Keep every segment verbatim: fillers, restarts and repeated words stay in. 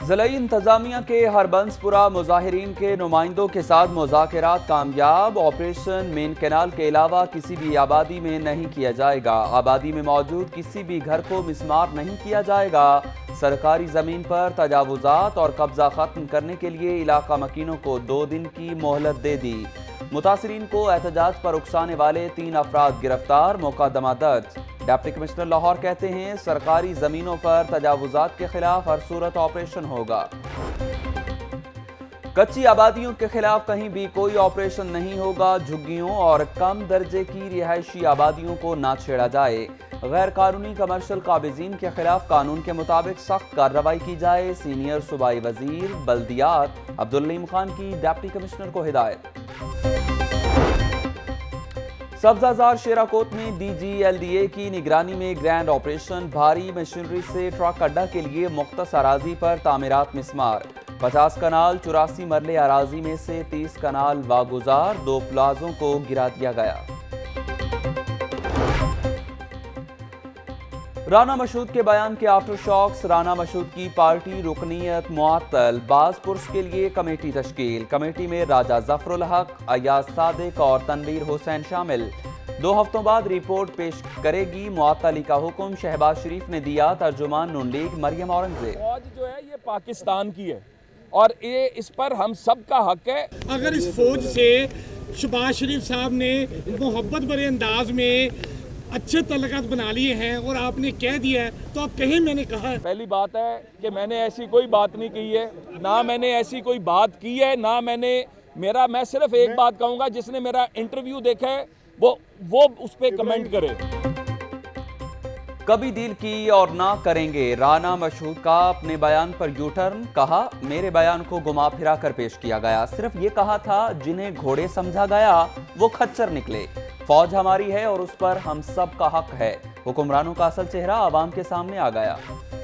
ज़िलाई इंतजामिया के हरबंसपुरा मुजाहिरीन के नुमाइंदों के साथ मुज़ाकरात कामयाब। ऑपरेशन मेन कैनाल के अलावा किसी भी आबादी में नहीं किया जाएगा। आबादी में मौजूद किसी भी घर को मिसमार नहीं किया जाएगा। सरकारी ज़मीन पर तजावुज़ात और कब्जा ख़त्म करने के लिए इलाका मकीनों को दो दिन की मोहलत दे दी। मुतासिरीन को एहतजाज पर उकसाने वाले तीन अफराद गिरफ्तार, मुकदमा दर्ज। डिप्टी कमिश्नर लाहौर कहते हैं सरकारी जमीनों पर तजावुजात के खिलाफ हर सूरत ऑपरेशन होगा। कच्ची आबादियों के खिलाफ कहीं भी कोई ऑपरेशन नहीं होगा। झुग्गियों और कम दर्जे की रिहायशी आबादियों को ना छेड़ा जाए। गैर कानूनी कमर्शियल काबिजीन के खिलाफ कानून के मुताबिक सख्त कार्रवाई की जाए। सीनियर सूबाई वजीर बल्दियात अब्दुल खान की डिप्टी कमिश्नर को हिदायत। सब्जाजार शेराकोट में D G L D A की निगरानी में ग्रैंड ऑपरेशन। भारी मशीनरी से ट्रक अड्डा के लिए मुख्तस अराजी पर तामीरात मिसमार। पचास कनाल चौरासी मरले अराजी में से तीस कनाल वागुजार। दो प्लाजों को गिरा दिया गया। राना मशूद के बयान के आफ्टर शॉक्स। राना मशूद की पार्टी रुकनीयत मुअत्तल। बाज़-पुरस के लिए कमेटी तश्कील। कमेटी में राजा जफरुल हक, अयाज सादिक और तनवीर हुसैन शामिल। दो हफ्तों बाद रिपोर्ट पेश करेगी। मुअत्तली का हुक्म शहबाज शरीफ ने दिया। तर्जुमान नून लीग मरियम औरंगजेब। फौज जो है ये पाकिस्तान की है और ये इस पर हम सब का हक है। अगर इस फौज से शहबाज शरीफ साहब ने मोहब्बत भरे अंदाज में अच्छे तल्लुकात बना लिए हैं और आपने कह दिया है तो आप कहीं मैंने कहा है। पहली बात है कि मैंने ऐसी कोई बात नहीं की है, ना मैंने ऐसी कोई बात की है, ना मैंने मेरा मैं सिर्फ एक बात कहूंगा, जिसने मेरा इंटरव्यू देखा है वो वो उस पर कमेंट करे। कभी डील की और ना करेंगे। राना मशहूद का अपने बयान पर यू टर्न। कहा मेरे बयान को घुमा फिरा कर पेश किया गया। सिर्फ ये कहा था जिन्हें घोड़े समझा गया वो खच्चर निकले। फौज हमारी है और उस पर हम सब का हक है। हुक्मरानों का असल चेहरा आवाम के सामने आ गया।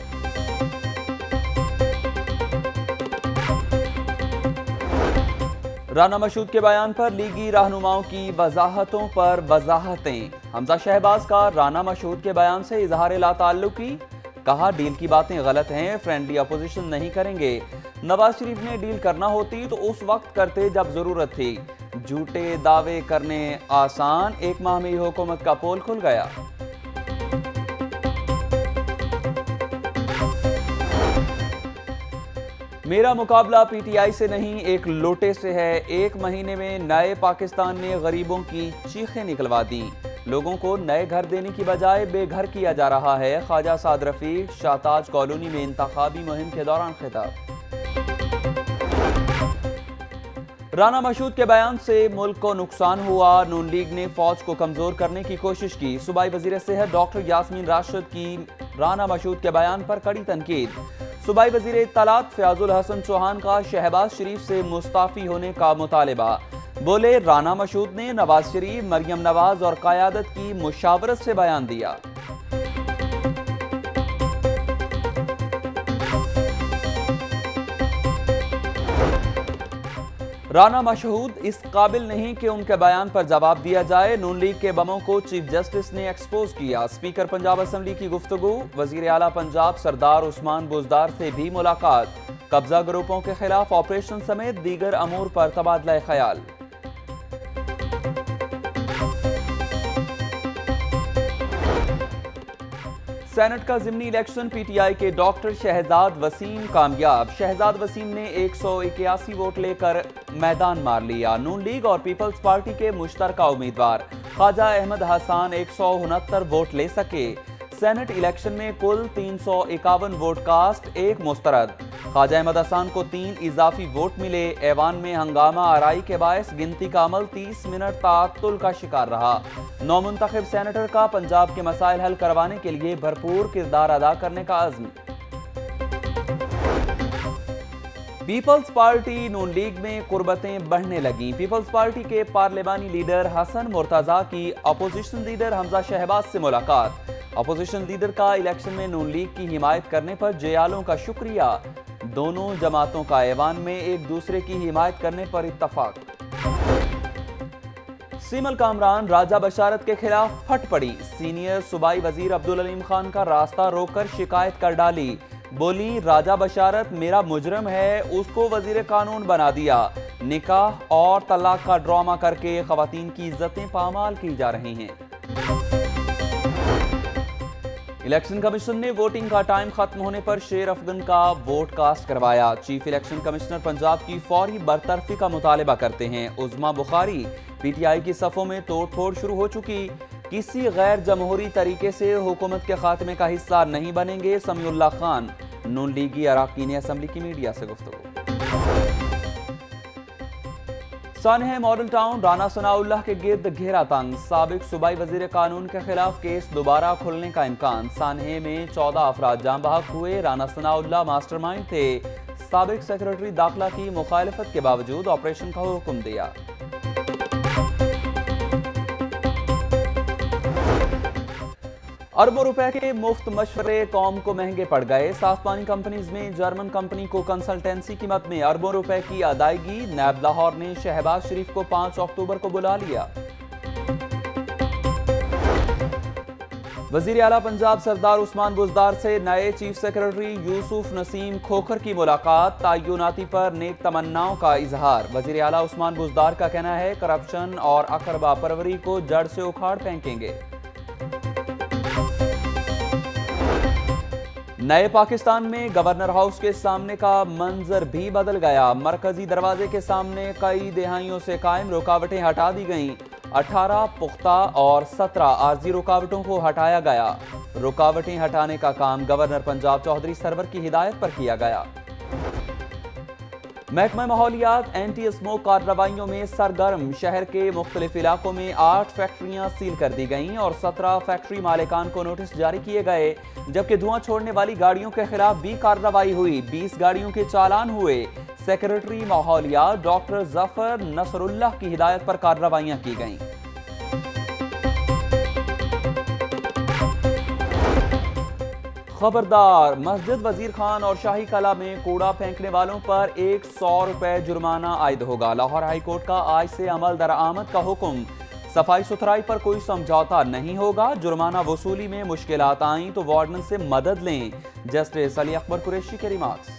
राना मशहूद के बयान पर लीगी रहनुमाओं की वजाहतों पर वजाहतें। हमजा शहबाज का राना मशहूद के बयान से इजहार ला ताल्लुकी। कहा डील की बातें गलत हैं, फ्रेंडली अपोजिशन नहीं करेंगे। नवाज शरीफ ने डील करना होती तो उस वक्त करते जब जरूरत थी। झूठे दावे करने आसान। एक माह में हुकूमत का पोल खुल गया। मेरा मुकाबला पीटीआई से नहीं एक लोटे से है। एक महीने में नए पाकिस्तान ने गरीबों की चीखें निकलवा दी। लोगों को नए घर देने की बजाय बेघर किया जा रहा है। ख्वाजा साद रफीक शाहताज कॉलोनी में इंतखाबी मुहिम के दौरान खिताब। राना मशहूद के बयान से मुल्क को नुकसान हुआ। नून लीग ने फौज को कमजोर करने की कोशिश की। सूबाई वजीर सेहत डॉक्टर यास्मीन राशिद की राना मशहूद के बयान पर कड़ी तनकीद। सूबाई वजीर इत्तलात फयाजुल हसन चौहान का शहबाज शरीफ से मुस्ताफी होने का मुतालिबा। बोले राना मशहूद ने नवाज शरीफ, मरियम नवाज और क़यादत की मुशावरत से बयान दिया। राना मशहूद इस काबिल नहीं कि उनके बयान पर जवाब दिया जाए। नून लीग के बमों को चीफ जस्टिस ने एक्सपोज किया। स्पीकर पंजाब असम्बली की गुफ्तगू। वजीर आला पंजाब सरदार उस्मान बुजदार से भी मुलाकात। कब्जा ग्रुपों के खिलाफ ऑपरेशन समेत दीगर अमूर पर तबादला ख्याल। सेनेट का ज़िमनी इलेक्शन। पीटीआई के डॉक्टर शहजाद वसीम कामयाब। शहजाद वसीम ने एक सौ इक्यासी वोट लेकर मैदान मार लिया। नून लीग और पीपल्स पार्टी के मुश्तरका उम्मीदवार ख्वाजा अहमद हसन एक सौ उनहत्तर वोट ले सके। सेनेट इलेक्शन में कुल तीन सौ इक्यावन वोट कास्ट, एक मुस्तरद। ख्वाजा अहमद हसन को तीन इजाफी वोट मिले। ऐवान में हंगामा आराई के बायस गिनती का अमल तीस मिनट ताअत्तुल का शिकार रहा। नौमुंतखब सेनेटर का पंजाब के मसाइल हल करवाने के लिए भरपूर किरदार अदा करने का अज़्म। पीपल्स पार्टी नून लीग में कुर्बतें बढ़ने लगी। पीपल्स पार्टी के पार्लिमानी लीडर हसन मुर्तजा की अपोजिशन लीडर हमजा शहबाज से मुलाकात। अपोजिशन लीडर का इलेक्शन में नून लीग की हिमायत करने पर जयालों का शुक्रिया। दोनों जमातों का ऐवान में एक दूसरे की हिमायत करने पर इत्तफाक। सीमल कामरान राजा बशारत के खिलाफ फट पड़ी। सीनियर सूबाई वजीर अब्दुल खान का रास्ता रोककर शिकायत कर डाली। बोली राजा बशारत मेरा मुजरम है, उसको वजीर कानून बना दिया। निकाह और तलाक का ड्रामा करके खवातीन की इज्जतें पामाल की जा रही हैं। इलेक्शन कमीशन ने वोटिंग का टाइम खत्म होने पर शेर अफगन का वोट कास्ट करवाया। चीफ इलेक्शन कमिश्नर पंजाब की फौरी बरतरफी का मुतालबा करते हैं। उज़मा बुखारी पीटीआई की सफ़ों में तोड़ फोड़ शुरू हो चुकी, किसी गैर जमहूरी तरीके से हुकूमत के खात्मे का हिस्सा नहीं बनेंगे। समीउल्लाह खान नून लीगी अरकान असम्बली की मीडिया से गुफ्तगू। सानहे मॉडल टाउन राना सनाउल्लाह के गिर्द घेरा तंग, साबिक सूबाई वजीर कानून के खिलाफ केस दोबारा खुलने का इम्कान। सानहे में चौदह अफराद जाम बहक हुए। राना सनाउल्लाह मास्टरमाइंड थे। साबिक सेक्रेटरी दाखिला की मुखालफत के बावजूद ऑपरेशन का हुक्म दिया। अरबों रुपए के मुफ्त मशवरे कौम को महंगे पड़ गए। साफ पानी कंपनीज में जर्मन कंपनी को कंसल्टेंसी कीमत में अरबों रुपए की अदायगी। नैब लाहौर ने शहबाज शरीफ को पांच अक्टूबर को बुला लिया। वजीर आला पंजाब सरदार उस्मान बुजदार से नए चीफ सेक्रेटरी यूसुफ नसीम खोखर की मुलाकात। तायुनाती पर नेक तमन्नाओं का इजहार। वजीर आला उस्मान बुजदार का कहना है करप्शन और अकरबा परवरी को जड़ से उखाड़ फेंकेंगे। नए पाकिस्तान में गवर्नर हाउस के सामने का मंजर भी बदल गया। मरकजी दरवाजे के सामने कई दिहाइयों से कायम रुकावटें हटा दी गईं। अठारह पुख्ता और सत्रह आर्जी रुकावटों को हटाया गया। रुकावटें हटाने का काम गवर्नर पंजाब चौधरी सरवर की हिदायत पर किया गया। महकमा माहौलियात एंटी स्मोक कार्रवाइयों में सरगर्म। शहर के मुख्तलिफ इलाकों में आठ फैक्ट्रियां सील कर दी गईं और सत्रह फैक्ट्री मालिकान को नोटिस जारी किए गए, जबकि धुआं छोड़ने वाली गाड़ियों के खिलाफ भी कार्रवाई हुई। बीस गाड़ियों के चालान हुए। सेक्रेटरी माहौलियात डॉक्टर जफर नसरुल्लाह की हिदायत पर कार्रवाइयां की गईं। खबरदार, मस्जिद वजीर खान और शाही कला में कूड़ा फेंकने वालों पर एक सौ रुपए जुर्माना आयद होगा। लाहौर हाई कोर्ट का आज से अमल दरामद का हुक्म। सफाई सुथराई पर कोई समझौता नहीं होगा। जुर्माना वसूली में मुश्किलात आईं तो वार्डन से मदद लें। जस्टिस अली अकबर कुरैशी के रिमार्क्स।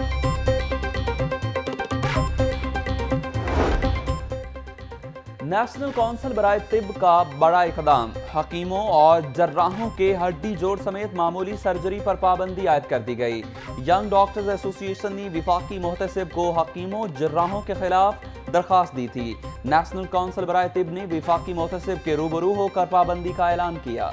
नेशनल काउंसिल बराए तिब का बड़ा इकदाम। हकीमों और जर्राहों के हड्डी जोड़ समेत मामूली सर्जरी पर पाबंदी आयद कर दी गई। यंग डॉक्टर्स एसोसिएशन ने विफाकी मुहतसिब को हकीमों जर्राहों के खिलाफ दरखास्त दी थी। नेशनल काउंसिल बराए तिब ने विफाकी मुहतसिब के रूबरू होकर पाबंदी का ऐलान किया।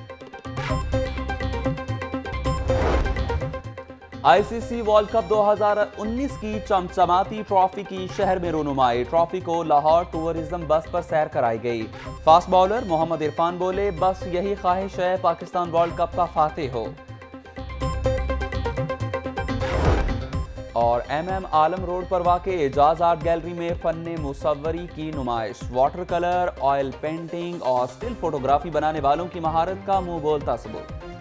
आईसीसी वर्ल्ड कप दो हज़ार उन्नीस की चमचमाती ट्रॉफी की शहर में रोनुमाई। ट्रॉफी को लाहौर टूरिज्म बस पर सैर कराई गई। फास्ट बॉलर मोहम्मद इरफान बोले बस यही ख्वाहिश है पाकिस्तान वर्ल्ड कप का फातेह हो। और एम एम आलम रोड पर वाक़े एजाज आर्ट गैलरी में फन्ने मुसव्वरी की नुमाइश। वाटर कलर, ऑयल पेंटिंग और स्टिल फोटोग्राफी बनाने वालों की महारत का मुंह बोलता सबूत।